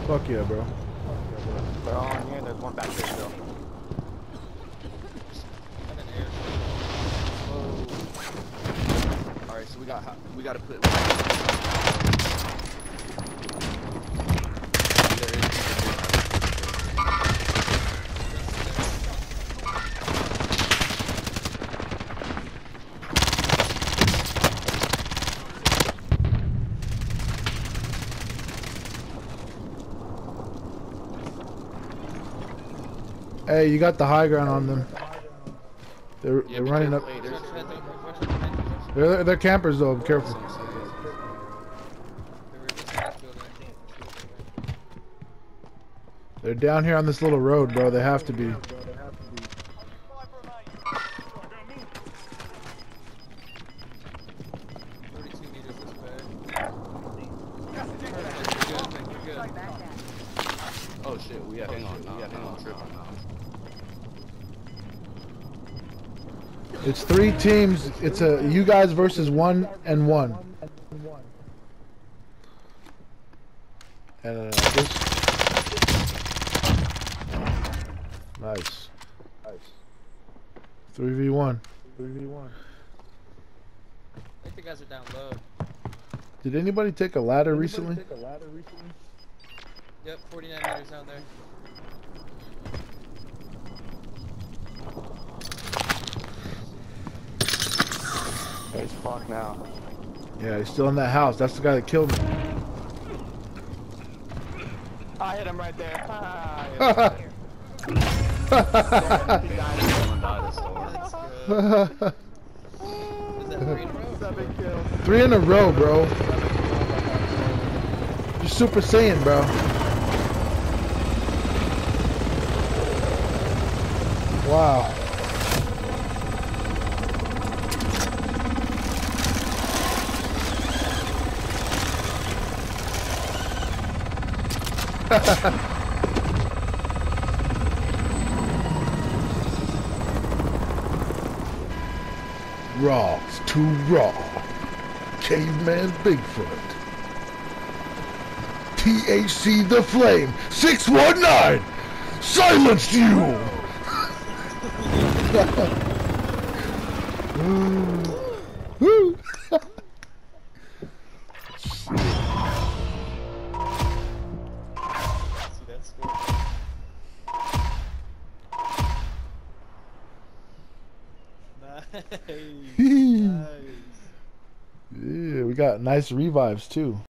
Fuck yeah, bro. They're all in here, and there's one back there still. And an air. Alright, so we gotta put. Hey, you got the high ground on them. They're running up. They're campers though. Be careful. They're down here on this little road, bro. They have to be. Oh shit, we have hang on, trip on now. It's 3 teams. It's a you guys versus 1 and 1. And this. Nice. 3v1. I think the guys are down low. Did anybody take a ladder recently? Yep, 49 meters down there. He's fucked now. Yeah, he's still in that house. That's the guy that killed me. I hit him right there. Is that 3 in a row? 7 kills. 3 in a row, bro. You're Super Saiyan, bro. Wow. Raw, it's too raw. Caveman Bigfoot. THC the Flame 619 silenced you. Woo. See that score? Nice. Nice. Yeah, we got nice revives too.